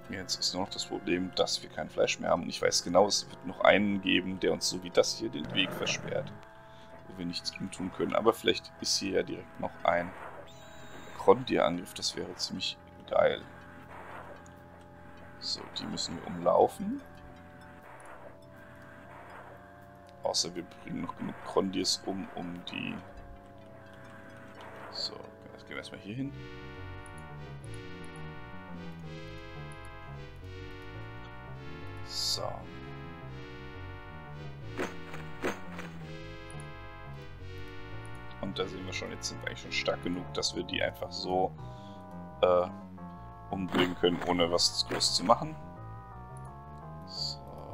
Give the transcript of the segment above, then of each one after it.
Jetzt ist nur noch das Problem, dass wir kein Fleisch mehr haben. Und ich weiß genau, es wird noch einen geben, der uns so wie das hier den Weg versperrt. Wo wir nichts gegen tun können. Aber vielleicht ist hier ja direkt noch ein Grondir-Angriff. Das wäre ziemlich geil. So, die müssen wir umlaufen. Außer wir bringen noch genug Grondirs um die... So, jetzt gehen wir erstmal hier hin. So. Und da sehen wir schon, jetzt sind wir eigentlich schon stark genug, dass wir die einfach so umbringen können, ohne was groß zu machen. So.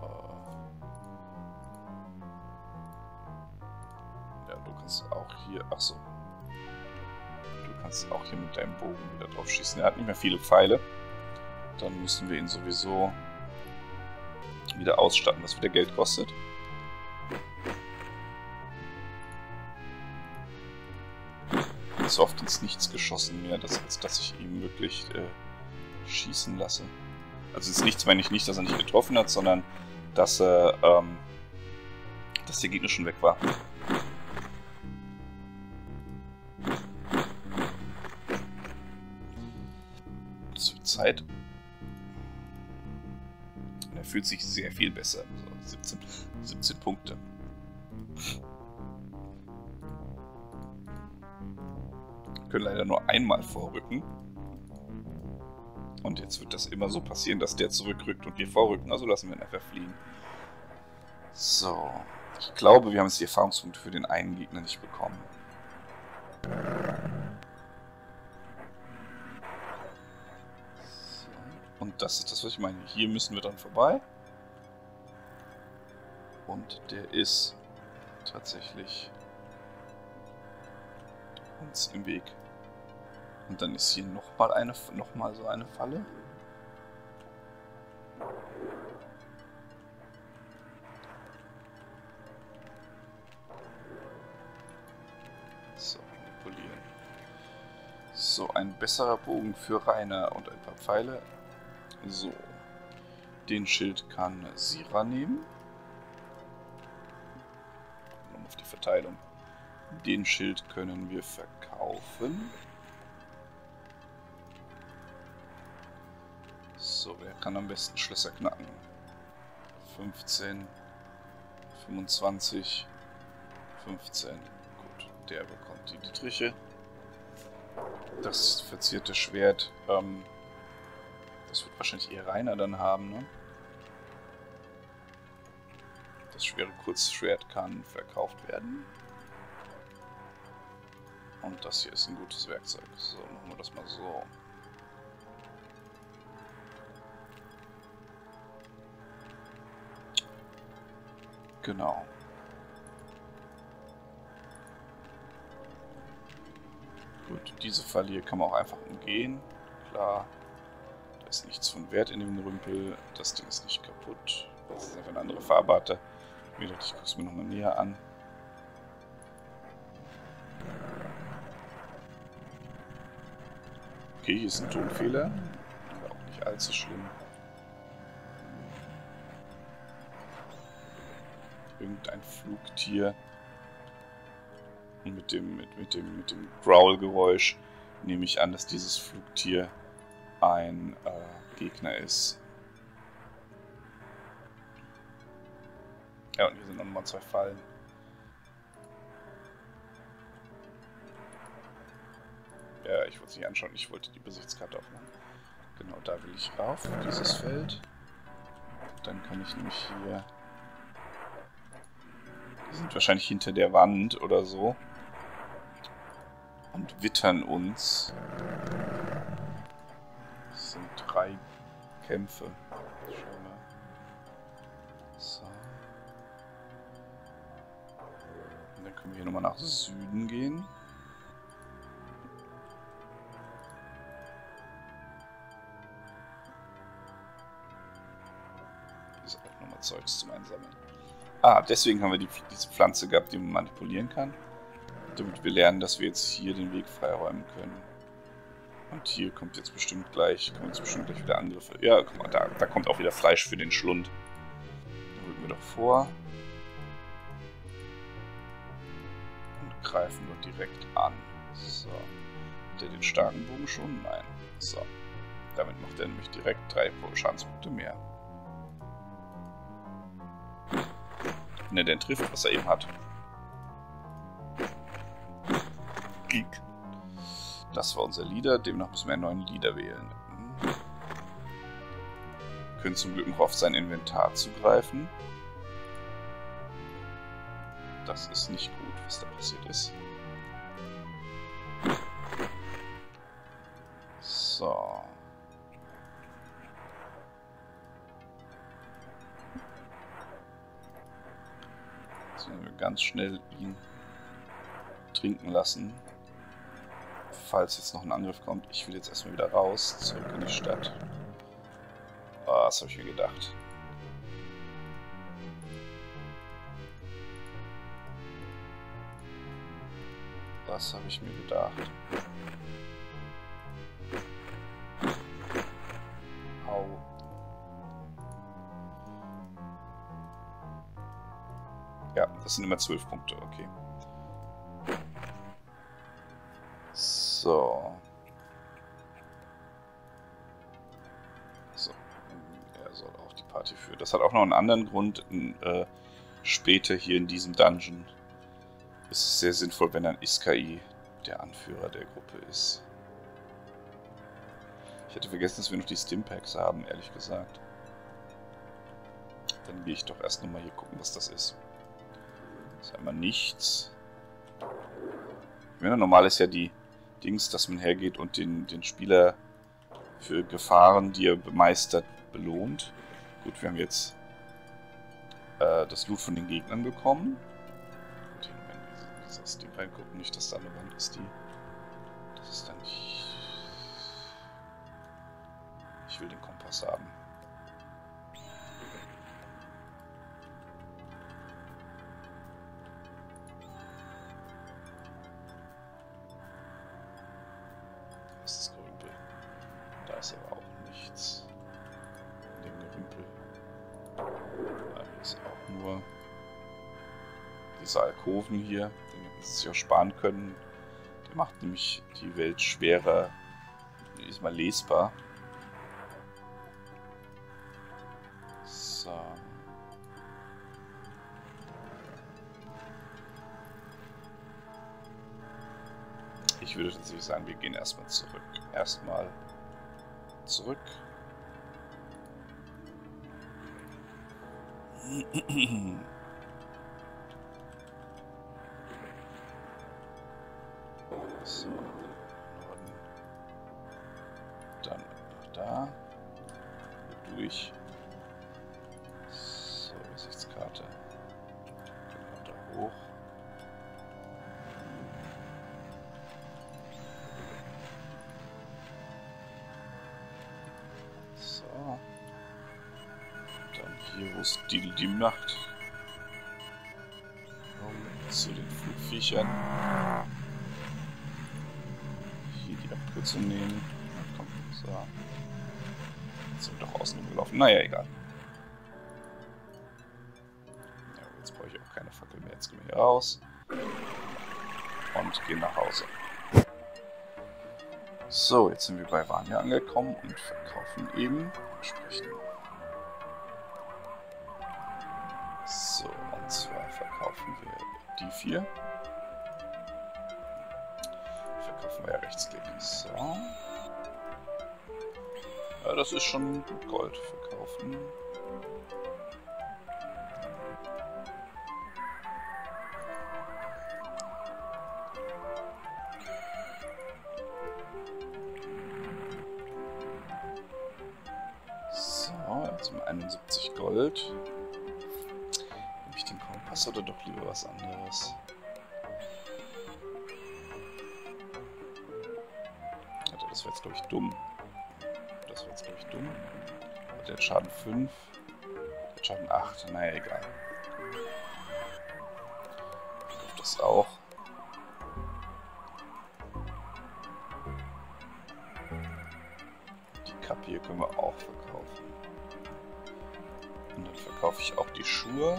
Ja, du kannst auch hier... Achso. Du kannst auch hier mit deinem Bogen wieder drauf schießen. Er hat nicht mehr viele Pfeile. Dann müssen wir ihn sowieso wieder ausstatten, was wieder Geld kostet. So oft ins Nichts geschossen mehr, als dass ich ihm wirklich schießen lasse. Also ins Nichts meine ich nicht, dass er nicht getroffen hat, sondern dass der Gegner schon weg war. Es wird Zeit. Und er fühlt sich sehr viel besser. So, 17 Punkte. Wir können leider nur einmal vorrücken. Und jetzt wird das immer so passieren, dass der zurückrückt und wir vorrücken. Also lassen wir ihn einfach fliehen. So. Ich glaube, wir haben jetzt die Erfahrungspunkte für den einen Gegner nicht bekommen. So. Und das ist das, was ich meine. Hier müssen wir dann vorbei. Und der ist tatsächlich uns im Weg. Und dann ist hier nochmal so eine Falle. So, manipulieren. So, ein besserer Bogen für Rainer und ein paar Pfeile. So. Den Schild kann Sira nehmen. Nochmal auf die Verteilung. Den Schild können wir verkaufen. So, wer kann am besten Schlösser knacken? 15, 25, 15. Gut, der bekommt die Dietriche. Das verzierte Schwert, das wird wahrscheinlich eher Rainer dann haben, ne? Das schwere Kurzschwert kann verkauft werden. Und das hier ist ein gutes Werkzeug. So, machen wir das mal so. Genau. Gut, diese Falle hier kann man auch einfach umgehen. Klar, da ist nichts von Wert in dem Rümpel. Das Ding ist nicht kaputt. Das ist einfach eine andere Farbarte. Ich gucke es mir nochmal näher an. Okay, hier ist ein Tonfehler. Aber auch nicht allzu schlimm. Irgendein Flugtier. Und mit dem Growl-Geräusch nehme ich an, dass dieses Flugtier ein Gegner ist. Ja, und hier sind nochmal 2 Fallen. Ja, ich wollte es nicht anschauen, ich wollte die Besichtskarte aufmachen. Genau, da will ich rauf, auf dieses Feld. Dann kann ich nämlich hier... Die sind wahrscheinlich hinter der Wand oder so. Und wittern uns. Das sind 3 Kämpfe. Schau mal. So. Und dann können wir hier nochmal nach Süden gehen. Hier ist auch nochmal Zeugs zum Einsammeln. Ah, deswegen haben wir diese Pflanze gehabt, die man manipulieren kann. Damit wir lernen, dass wir jetzt hier den Weg freiräumen können. Und hier kommt jetzt bestimmt gleich wieder Angriffe. Ja, guck mal, da kommt auch wieder Fleisch für den Schlund. Da rücken wir doch vor. Und greifen dort direkt an. So. Hat er den starken Bogen schon? Nein. So. Damit macht er nämlich direkt 3 Schadenspunkte mehr. Wenn er denn trifft, was er eben hat. Geek. Das war unser Leader. Demnach müssen wir einen neuen Leader wählen. Wir können zum Glück noch auf sein Inventar zugreifen. Das ist nicht gut, was da passiert ist. So. Jetzt müssen wir ganz schnell ihn trinken lassen. Falls jetzt noch ein Angriff kommt. Ich will jetzt erstmal wieder raus, zurück in die Stadt. Ah, das habe ich mir gedacht. Das habe ich mir gedacht. Au. Ja, das sind immer 12 Punkte, okay. So. So. Er soll auch die Party führen. Das hat auch noch einen anderen Grund. Später hier in diesem Dungeon ist es sehr sinnvoll, wenn dann Iskai der Anführer der Gruppe ist. Ich hätte vergessen, dass wir noch die Stimpaks haben, ehrlich gesagt. Dann gehe ich doch erst nochmal hier gucken, was das ist. Das ist einmal nichts. Ja, normal ist ja die Dings, dass man hergeht und den Spieler für Gefahren, die er bemeistert, belohnt. Gut, wir haben jetzt das Loot von den Gegnern bekommen. Gut, wenn wir in dieses Ding reingucken, nicht, dass da eine Wand ist, das ist dann nicht... Ich will den Kompass haben. Das ist Gerümpel. Da ist aber auch nichts. In dem Gerümpel. Da ist auch nur diese Alkoven hier. Den hätten sie sich auch sparen können. Der macht nämlich die Welt schwerer, diesmal lesbar. So. Ich würde tatsächlich sagen, wir gehen erstmal zurück. Erstmal zurück. So, Norden. Dann nach da. Hier durch. So, Übersichtskarte. Genau da hoch. So. Dann hier, wo es die macht. Zu den Flugviechern. Hier die Abkürzung nehmen. Komm, so. Jetzt sind wir doch außen rumgelaufen. Naja, egal. Ja, jetzt brauche ich auch keine Fackel mehr. Jetzt gehen wir hier raus. Und gehen nach Hause. So, jetzt sind wir bei Vanya angekommen und verkaufen eben entsprechend. So, und zwar verkaufen wir die 4. Verkaufen wir ja Rechtsklick. So. Ja, das ist schon gut Gold. Verkaufen. So, jetzt haben wir 71 Gold. Nehme ich den Kompass oder doch lieber was anderes? Also das wäre jetzt, glaube ich, dumm. Das wäre jetzt, glaube ich, dumm. Der hat Schaden 5. Der hat Schaden 8. Naja, egal. Ich glaube, das auch. hier können wir auch verkaufen. Und dann verkaufe ich auch die Schuhe.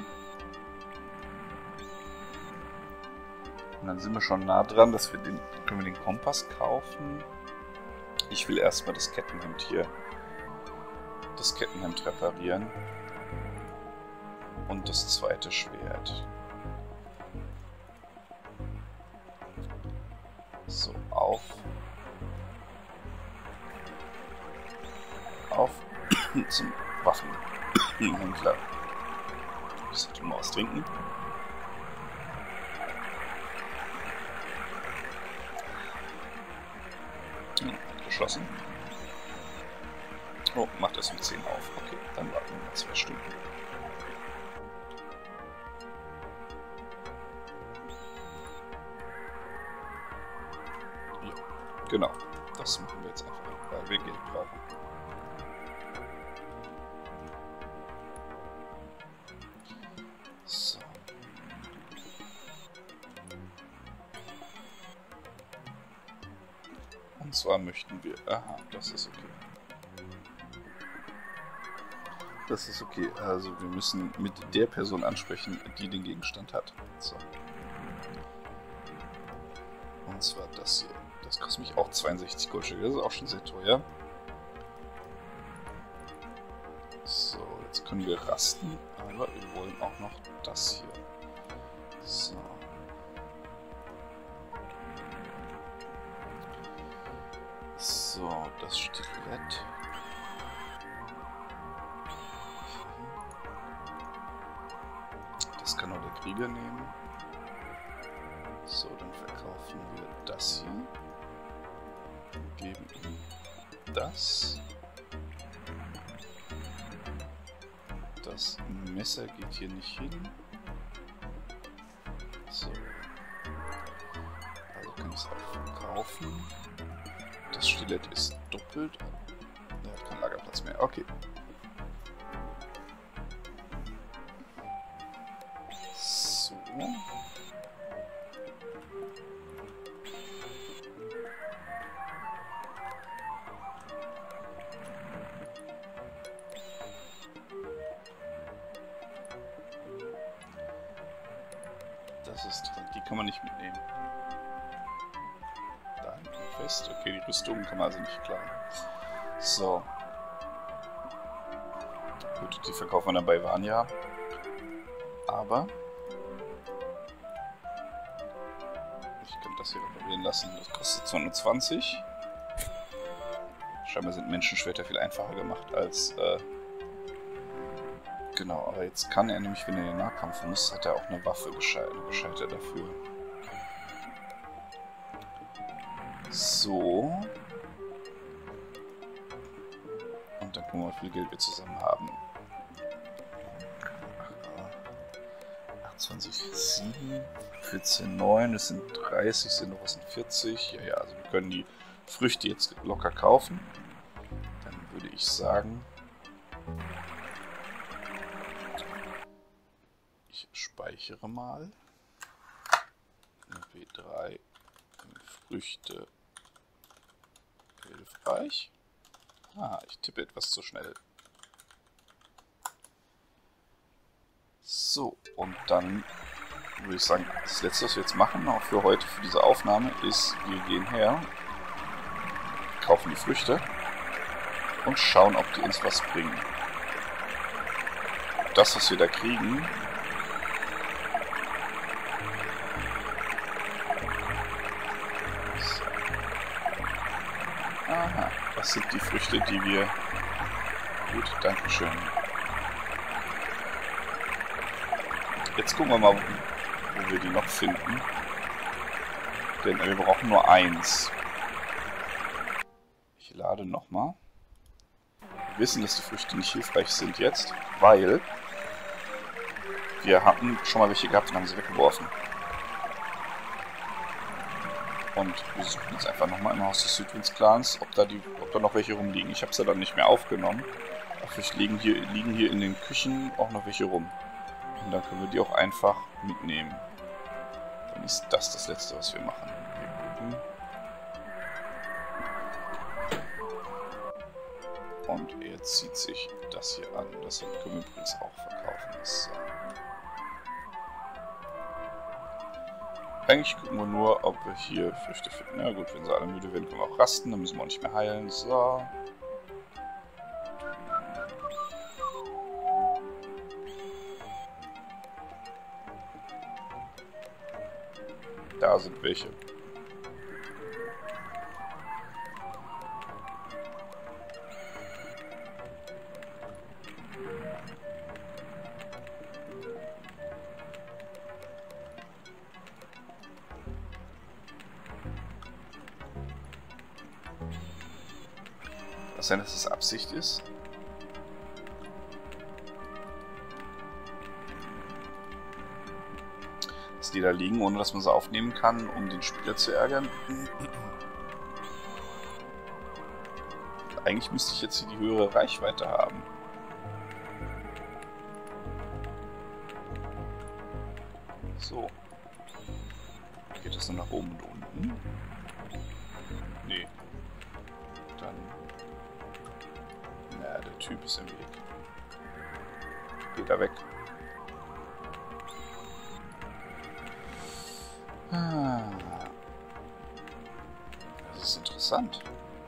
Und dann sind wir schon nah dran, dass wir können wir den Kompass kaufen. Ich will erstmal das Kettenhemd hier, das Kettenhemd reparieren. Und das zweite Schwert. So, auf zum Waffenhändler. Ich sollte mal was trinken. Geschlossen. Oh, macht das um 10 auf. Okay, dann warten wir 2 Stunden. Ja, genau. Das machen wir jetzt einfach, weil wir Geld brauchen. So. Und zwar möchten wir... Aha, das ist okay. Das ist okay. Also wir müssen mit der Person ansprechen, die den Gegenstand hat. So. Und zwar das hier. Das kostet mich auch 62 Goldstücke. Das ist auch schon sehr teuer. So, jetzt können wir rasten. Aber wir wollen auch noch das hier. So. So, das Stilett. Das kann auch der Krieger nehmen. So, dann verkaufen wir das hier. Geben ihm das. Das Messer geht hier nicht hin. So. Also kann ich es auch verkaufen. Das Stilett ist doppelt. Er hat keinen Lagerplatz mehr. Okay. So. Das ist dran. Die kann man nicht mitnehmen. Da hinten fest. Okay, die Rüstung kann man also nicht klauen. So. Gut, die verkaufen wir dann bei Vanya. Aber ich kann das hier reparieren lassen. Das kostet 220. Scheinbar sind Menschenschwerter viel einfacher gemacht als genau, aber jetzt kann er nämlich, wenn er in den Nahkampf muss, hat er auch eine Waffe gescheitert dafür. So. Und dann gucken wir mal, wie viel Geld wir zusammen haben. 28, 7, 14, 9, das sind 30, sind noch was sind 40. Ja, also wir können die Früchte jetzt locker kaufen. Dann würde ich sagen, ich speichere mal. B3, Früchte, hilfreich. Ah, ich tippe etwas zu schnell. So, und dann würde ich sagen, das letzte, was wir jetzt machen, auch für heute, für diese Aufnahme, ist, wir gehen her, kaufen die Früchte und schauen, ob die uns was bringen. Das, was wir da kriegen, so. Aha, das sind die Früchte, die wir... Gut, dankeschön. Jetzt gucken wir mal, wo wir die noch finden. Denn wir brauchen nur 1. Ich lade nochmal. Wir wissen, dass die Früchte nicht hilfreich sind jetzt, weil wir hatten schon mal welche gehabt und haben sie weggeworfen. Und wir suchen jetzt einfach nochmal im Haus des Südwinds-Clans, ob da noch welche rumliegen. Ich habe es ja dann nicht mehr aufgenommen. Aber vielleicht liegen hier in den Küchen auch noch welche rum. Und dann können wir die auch einfach mitnehmen. Dann ist das das Letzte, was wir machen. Wir gucken. Und er zieht sich das hier an. Das können wir übrigens auch verkaufen. So. Eigentlich gucken wir nur, ob wir hier Früchte finden. Na gut, wenn sie alle müde werden, können wir auch rasten. Dann müssen wir auch nicht mehr heilen. So. Da sind welche. Kann sein, dass es Absicht ist. Dass die da liegen, ohne dass man sie aufnehmen kann, um den Spieler zu ärgern. Eigentlich müsste ich jetzt hier die höhere Reichweite haben. So. Geht das nur nach oben und unten? Nee. Dann... Na, der Typ ist im Weg. Geht da weg. Das ist interessant.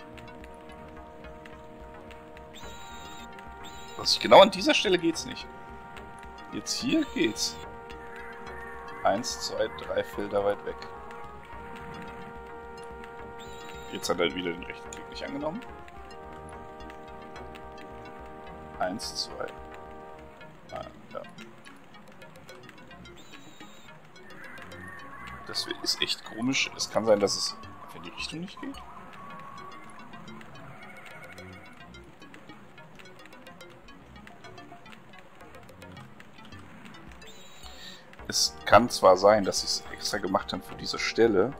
Genau an dieser Stelle geht's nicht. Jetzt hier geht's. 1, 2, 3 Felder weit weg. Jetzt hat er wieder den rechten Klick nicht angenommen. 1, 2. Ja. Das ist echt komisch. Es kann sein, dass es in die Richtung nicht geht. Es kann zwar sein, dass sie es extra gemacht haben für diese Stelle,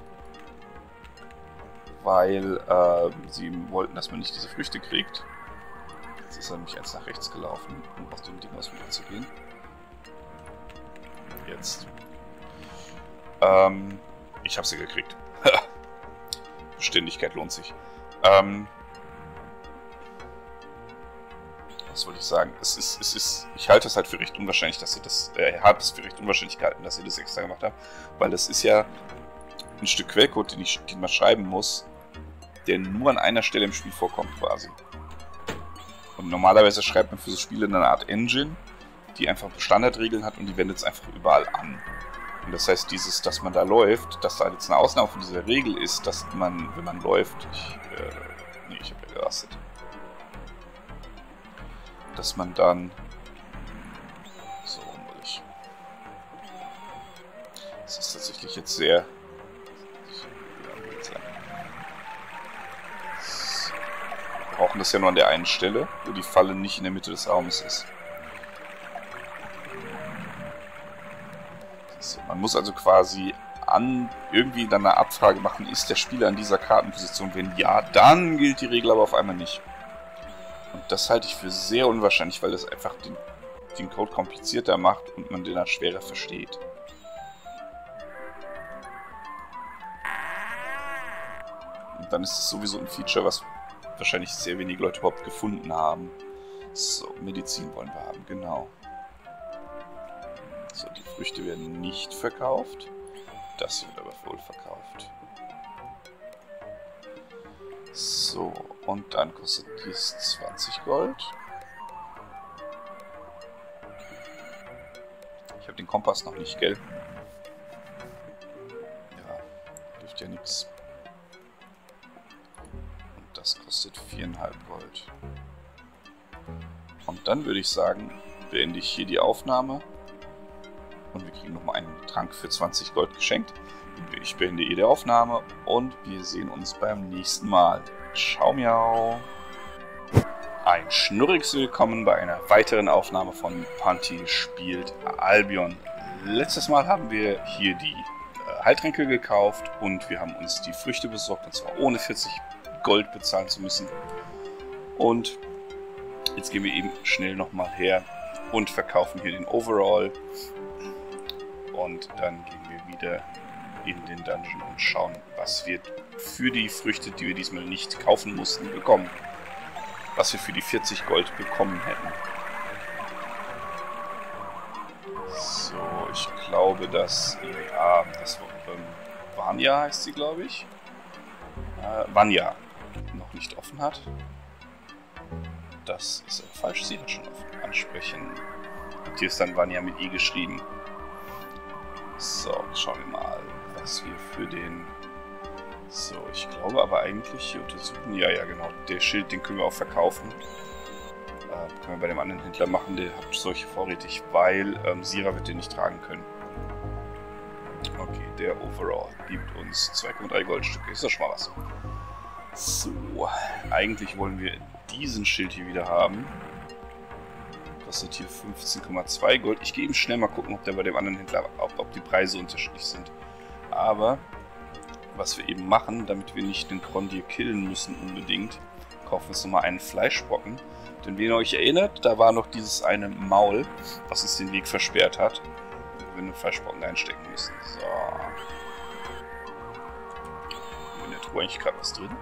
weil sie wollten, dass man nicht diese Früchte kriegt. Jetzt ist er nämlich eins nach rechts gelaufen, um aus dem Ding aus wieder zu gehen. Jetzt. Ich habe sie gekriegt. Beständigkeit lohnt sich. Was wollte ich sagen? Ich halte es halt für recht unwahrscheinlich, dass sie das. Er hat es für recht unwahrscheinlich gehalten, dass sie das extra gemacht haben, weil das ist ja ein Stück Quellcode, den man schreiben muss, der nur an einer Stelle im Spiel vorkommt, quasi. Und normalerweise schreibt man für so Spiele eine Art Engine, die einfach Standardregeln hat und die wendet es einfach überall an. Und das heißt, dass man da läuft, dass da jetzt eine Ausnahme von dieser Regel ist, dass man, wenn man läuft, ich habe ja gerastet, dass man dann so unruhig. Das ist tatsächlich jetzt sehr. Wir brauchen das ja nur an der einen Stelle, wo die Falle nicht in der Mitte des Raumes ist. So, man muss also quasi irgendwie dann eine Abfrage machen, ist der Spieler an dieser Kartenposition? Wenn ja, dann gilt die Regel aber auf einmal nicht. Und das halte ich für sehr unwahrscheinlich, weil das einfach den Code komplizierter macht und man den dann schwerer versteht. Und dann ist es sowieso ein Feature, was wahrscheinlich sehr wenige Leute überhaupt gefunden haben. So, Medizin wollen wir haben, genau. So, die Früchte werden nicht verkauft. Das hier wird aber wohl verkauft. So, und dann kostet dies 20 Gold. Ich habe den Kompass noch nicht, gell? Ja, hilft ja nichts. Und das kostet 4,5 Gold. Und dann würde ich sagen, beende ich hier die Aufnahme. Und wir kriegen nochmal einen Trank für 20 Gold geschenkt. Ich beende hier die Aufnahme und wir sehen uns beim nächsten Mal. Ciao, miau. Ein schnurriges Willkommen bei einer weiteren Aufnahme von Panty spielt Albion. Letztes Mal haben wir hier die Heiltränke gekauft und wir haben uns die Früchte besorgt, und zwar ohne 40 Gold bezahlen zu müssen. Und jetzt gehen wir eben schnell nochmal her und verkaufen hier den Overall. Und dann gehen wir wieder in den Dungeon und schauen, was wir für die Früchte, die wir diesmal nicht kaufen mussten, bekommen. was wir für die 40 Gold bekommen hätten. So, ich glaube, dass das Vanya heißt sie, glaube ich. Vanya noch nicht offen hat. Das ist aber falsch, sie hat schon offen. Ansprechen. Und hier ist dann Vanya mit I geschrieben. So, schauen wir mal, was wir für den... So, ich glaube aber eigentlich hier untersuchen... Ja, genau, der Schild, den können wir auch verkaufen. Können wir bei dem anderen Händler machen, der hat solche vorrätig, weil Sira wird den nicht tragen können. Okay, der Overall gibt uns 2,3 Goldstücke, ist doch schon mal was. So, eigentlich wollen wir diesen Schild hier wieder haben. Kostet hier 15,2 Gold. Ich gehe eben schnell mal gucken, ob der bei dem anderen Händler, ob die Preise unterschiedlich sind. Aber, was wir eben machen, damit wir nicht den Krondir killen müssen unbedingt, kaufen wir uns nochmal einen Fleischbrocken. Denn wenn ihr euch erinnert, da war noch dieses eine Maul, was uns den Weg versperrt hat, wo wir einen Fleischbrocken einstecken müssen. So. In der Truhe eigentlich gerade was drin.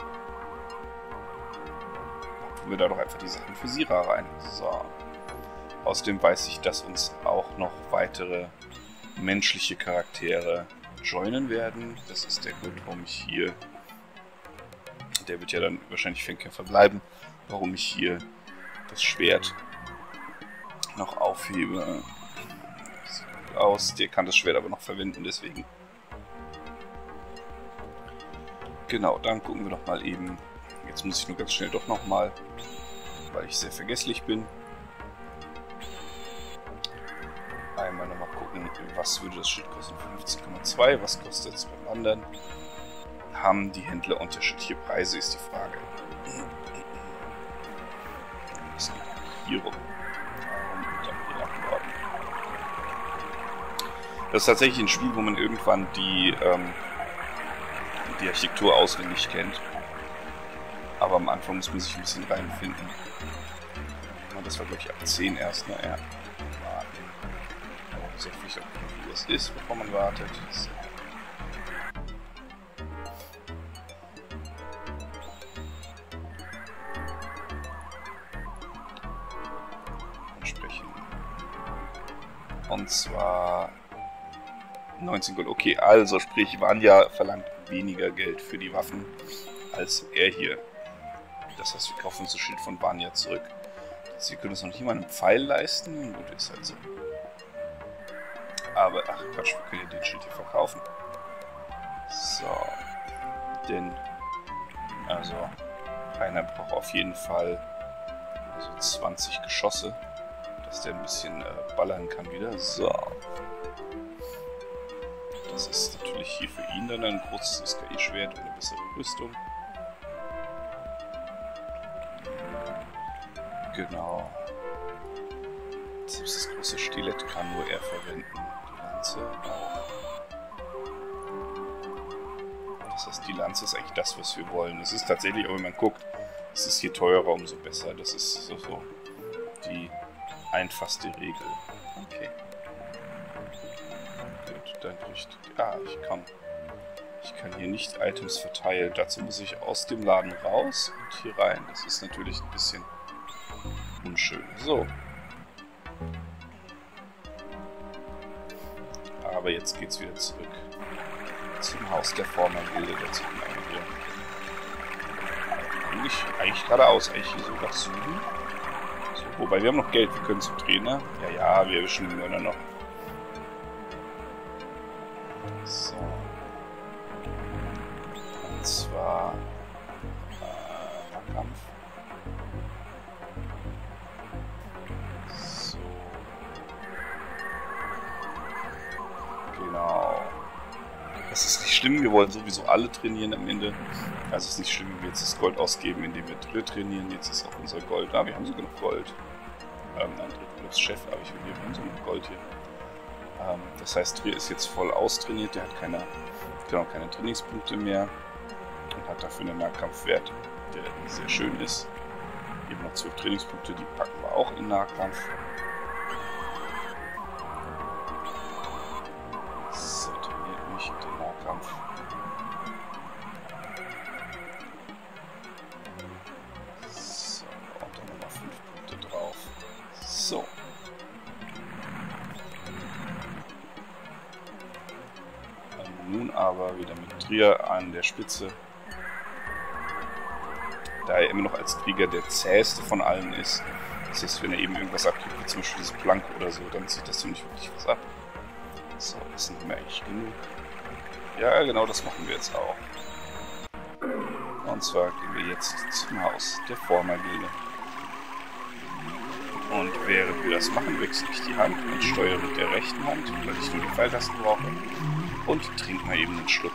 Tun wir da doch einfach die Sachen für Sira rein. So. Außerdem weiß ich, dass uns auch noch weitere menschliche Charaktere joinen werden. Das ist der Grund, warum ich hier... Der wird ja dann wahrscheinlich Fernkämpfer bleiben. Warum ich hier das Schwert noch aufhebe. Das sieht gut aus. Der kann das Schwert aber noch verwenden, deswegen. Genau, dann gucken wir doch mal eben. Jetzt muss ich nur ganz schnell doch nochmal, weil ich sehr vergesslich bin. Einmal nochmal gucken, was würde das Schild kosten? 15,2. Was kostet es beim anderen? Haben die Händler unterschiedliche Preise, ist die Frage. Das geht hier rum. Und dann hier nach Norden. Das ist tatsächlich ein Spiel, wo man irgendwann die Architektur auswendig kennt. Aber am Anfang muss man sich ein bisschen reinfinden. Das war, glaube ich, ab 10 erst, ne? Ja. So viel, wie das ist, bevor man wartet. So. Und zwar 19 Gold. Okay, also sprich, Vanya verlangt weniger Geld für die Waffen als er hier. Das heißt, wir kaufen uns das Schild von Vanya zurück. Sie können uns noch nicht mal einen Pfeil leisten. Gut, ist halt so. Aber, ach Quatsch, wir können ja den Schild hier verkaufen. So. Denn, also, einer braucht auf jeden Fall also 20 Geschosse, dass der ein bisschen ballern kann wieder. So. Das ist natürlich hier für ihn dann ein großes SKI-Schwert und eine bessere Rüstung. Genau. Selbst das große Stilett kann nur er verwenden. Die Lanze auch. Das heißt, die Lanze ist eigentlich das, was wir wollen. Es ist tatsächlich, aber wenn man guckt, es ist hier teurer, umso besser. Das ist so die einfachste Regel. Okay. Gut, dann kriegt... Ah, ich kann hier nicht Items verteilen. Dazu muss ich aus dem Laden raus und hier rein. Das ist natürlich ein bisschen unschön. So. Aber jetzt geht's wieder zurück zum Haus der Formergilde. Dazu eigentlich geradeaus, eigentlich hier so nach Süden. So, wobei wir haben noch Geld, wir können zum Trainer. Ja, wir erwischen den Mörder noch. So. Und zwar Nahkampf. So. Genau. Das ist nicht schlimm, wir wollen sowieso alle trainieren am Ende. Also es ist nicht schlimm, wenn wir jetzt das Gold ausgeben, indem wir Drill trainieren. Jetzt ist auch unser Gold. Ah, wir haben sogar noch Gold. Ein Chef, aber ich will hier so noch Gold hier. Das heißt, Trier ist jetzt voll austrainiert, der hat keine Trainingspunkte mehr und hat dafür einen Nahkampfwert, der sehr schön ist. Eben noch 12 Trainingspunkte, die packen wir auch in Nahkampf. So, trainiert mich den Nahkampf. So. So. Nun aber wieder mit Trier an der Spitze. Da er immer noch als Krieger der zäheste von allen ist. Das heißt, wenn er eben irgendwas abgibt, wie zum Beispiel diese Plank oder so, dann zieht das so nicht wirklich was ab. So, das sind wir eigentlich genug. Ja, genau, das machen wir jetzt auch. Und zwar gehen wir jetzt zum Haus der Vormergilde. Und während wir das machen, wechsle ich die Hand und steuere mit der rechten Hand, weil ich nur die Pfeiltasten brauche. Und trinke mal eben einen Schluck.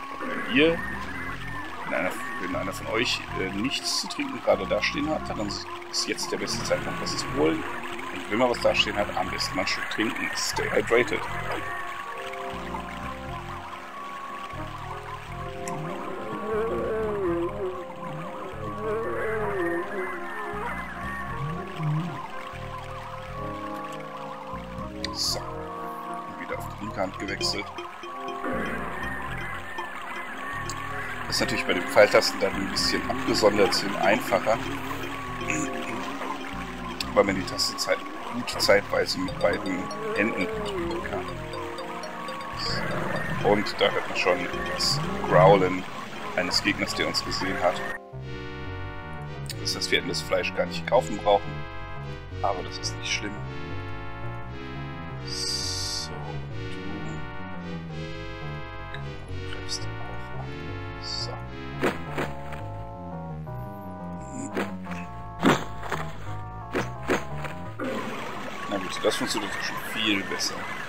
Wenn einer von euch nichts zu trinken gerade dastehen hat, dann ist jetzt der beste Zeitpunkt, was zu holen. Und wenn man was dastehen hat, am besten mal einen Schluck trinken. Stay hydrated. So. Und wieder auf die linke Hand gewechselt. Das ist natürlich bei den Pfeiltasten dann ein bisschen abgesondert sind, einfacher, weil man die Taste gut zeitweise mit beiden Händen drücken kann. Und da hört man schon das Growlen eines Gegners, der uns gesehen hat. Das heißt, wir hätten das Fleisch gar nicht kaufen brauchen, aber das ist nicht schlimm. So, du greifst auch an. So. Na gut, das funktioniert schon viel besser.